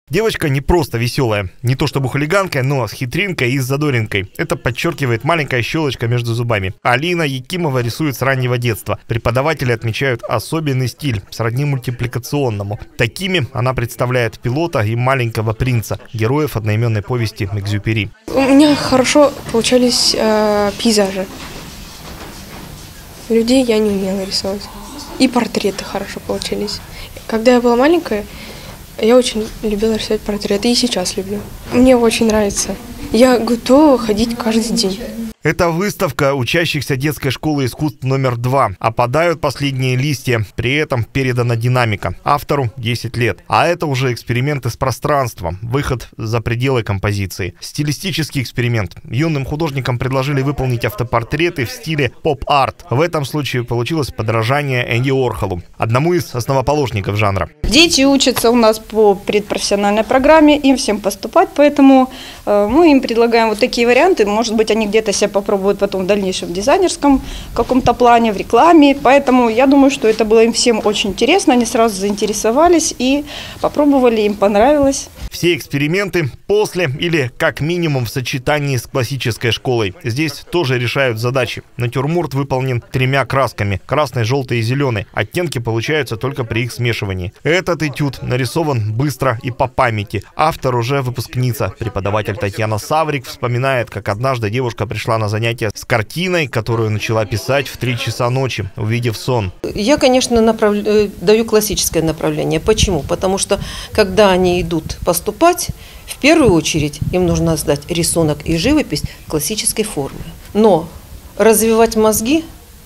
Девочка не просто веселая, не то чтобы хулиганка, но с хитринкой и с задоринкой. Это подчеркивает маленькая щелочка между зубами. Алина Якимова рисует с раннего детства. Преподаватели отмечают особенный стиль, сродни мультипликационному. Такими она представляет Пилота и Маленького принца, героев одноименной повести Экзюпери. У меня хорошо получались пейзажи. Людей я не умела рисовать. И портреты хорошо получились. Когда я была маленькая, я очень любила рисовать портреты, и сейчас люблю. Мне очень нравится. Я готова ходить каждый день. Это выставка учащихся детской школы искусств номер 2. Опадают последние листья, при этом передана динамика. Автору 10 лет. А это уже эксперименты с пространством, выход за пределы композиции. Стилистический эксперимент. Юным художникам предложили выполнить автопортреты в стиле поп-арт. В этом случае получилось подражание Энди Уорхолу, одному из основоположников жанра. Дети учатся у нас по предпрофессиональной программе, им всем поступать, поэтому мы им предлагаем вот такие варианты. Может быть, они где-то себя попробуют потом в дальнейшем в дизайнерском каком-то плане, в рекламе. Поэтому я думаю, что это было им всем очень интересно. Они сразу заинтересовались и попробовали, им понравилось. Все эксперименты после или как минимум в сочетании с классической школой. Здесь тоже решают задачи. Натюрморт выполнен 3 красками – красной, желтой и зеленой. Оттенки получаются только при их смешивании. Этот этюд нарисован быстро и по памяти. Автор уже выпускница. Преподаватель Татьяна Саврик вспоминает, как однажды девушка пришла на занятие с картиной, которую начала писать в 3 часа ночи, увидев сон. Я, конечно, даю классическое направление. Почему? Потому что, когда они идут поступать, в первую очередь им нужно сдать рисунок и живопись классической формы. Но развивать мозги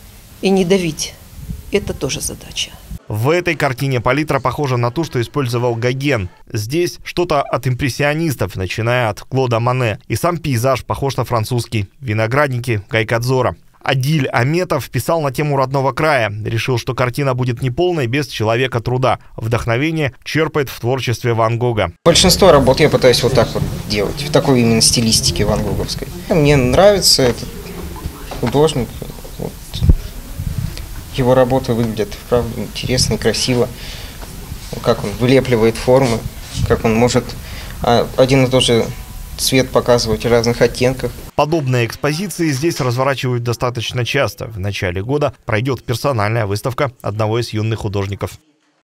и не давить – это тоже задача. В этой картине палитра похожа на ту, что использовал Гоген. Здесь что-то от импрессионистов, начиная от Клода Моне. И сам пейзаж похож на французский. Виноградники Гайкадзора. Адиль Аметов писал на тему родного края. Решил, что картина будет неполной без человека труда. Вдохновение черпает в творчестве Ван Гога. Большинство работ я пытаюсь вот так вот делать, в такой именно стилистике ван гоговской. Мне нравится этот художник. Вот. Его работы выглядят, правда, интересно и красиво. Как он вылепливает формы, как он может один и тот же цвет показывать в разных оттенках. Подобные экспозиции здесь разворачивают достаточно часто. В начале года пройдет персональная выставка одного из юных художников.